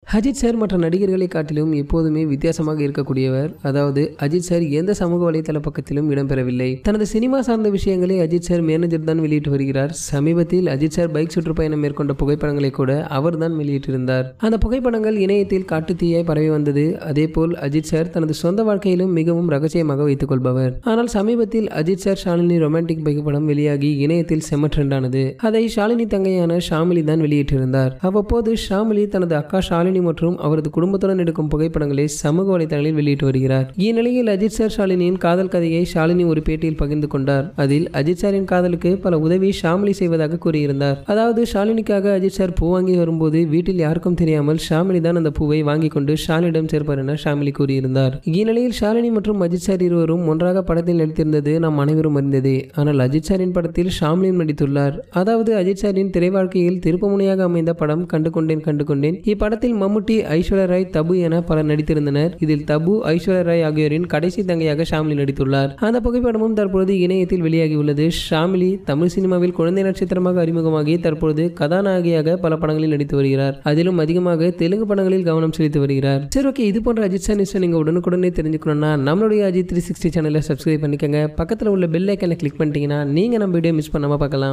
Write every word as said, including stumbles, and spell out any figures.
Ajith sir மற்ற நடிகர்களை காட்டிலும் எப்போதுமே வித்தியாசமாக இருக்கக்கூடியவர். அதாவது அஜித் சார் எந்த சமூக வலைதள பக்கத்திலும் இடம்பெறவில்லை. தனது சினிமா சார்ந்த விஷயங்களை அஜித் சார் மேனேஜர் தான் வெளியிட்டு வருகிறார். சமீபத்தில் அஜித் சார் பைக் சுற்றுப்பயணம் மேற்கொண்ட புகைப்படங்களை கூட அவர் தான் வெளியிட்டிருந்தார். அந்த புகைப்படங்கள் இணையத்தில் காட்டுத்தீயாய் பரவி வந்தது. அதேபோல் அஜித் சார் தனது சொந்த வாழ்க்கையிலும் மிகவும் ரகசியமாக வைத்துக் கொள்பவர். ஆனால் சமீபத்தில் அஜித் சார் ஷாலினி ரொமான்டிக் புகைப்படம் வெளியாகி இணையத்தில் செம்ம ட்ரெண்டானது. அதை ஷாலினி தங்கையான ஷாமிலி தான் வெளியிட்டிருந்தார். அவ்வப்போது ஷாமிலி தனது அக்கா ஷாலினி மற்றும் அவரது குடும்பத்துடன் எடுக்கும் புகைப்படங்களை சமூக வலைதளங்களில் வெளியிட்டு வருகிறார். இந்நிலையில் அஜித் சார் ஷாலினியின் காதல் கதையை ஷாலினி ஒரு பேட்டியில் பகிர்ந்து கொண்டார். அதில் அஜித் சாரின் காதலுக்கு பல உதவி ஷாமிலி செய்வதாக கூறியிருந்தார். அதாவது ஷாலினிக்காக அஜித் சார் பூ வாங்கி வரும்போது வீட்டில் யாருக்கும் தெரியாமல் ஷாமிலி தான் அந்த பூவை வாங்கி கொண்டு ஷாலினியிடம் சேர்ப்பார் என ஷாமிலி கூறியிருந்தார். இந்நிலையில் ஷாலினி மற்றும் அஜித் சார் இருவரும் ஒன்றாக படத்தில் நடித்திருந்தது நாம் அனைவரும் அறிந்ததே. ஆனால் அஜித் சாரின் படத்தில் ஷாமிலியும் நடித்துள்ளார். அதாவது அஜித் சாரின் திரை வாழ்க்கையில் திருப்புமுனையாக அமைந்த படம் கண்டு கொண்டேன் கண்டு கொண்டேன். இப்படத்தில் மம்முட்டி, ஐஸ்வர்யா ராய், தபு என பலர் நடித்திருந்தனர். இதில் தபு, ஐஸ்வர்யா ராய் ஆகியோரின் கடைசி தங்கையாக ஷாமிலி நடித்துள்ளார். அந்த புகைப்படமும் தற்பொழுது இணையத்தில் வெளியாகியுள்ளது. ஷாமிலி தமிழ் சினிமாவில் குழந்தை நட்சத்திரமாக அறிமுகமாகி தற்பொழுது கதாநாயகியாக பல படங்களில் நடித்து வருகிறார். அதிலும் அதிகமாக தெலுங்கு படங்களில் கவனம் செலுத்தி வருகிறார். சரி, ஓகே, இது போன்ற அஜித் சார் நியூஸ் நீங்க உடனுக்குடனே தெரிஞ்சுக்கணும்னா நம்மளுடைய அஜித் த்ரீ சிக்ஸ்டி சேனலை சப்ஸ்கிரைப் பண்ணிக்கங்க. பக்கத்தில் உள்ள பெல் ஐக்கனை கிளிக் பண்ணிட்டீங்கன்னா நீங்க நம்ம வீடியோ மிஸ் பண்ணாம பார்க்கலாம்.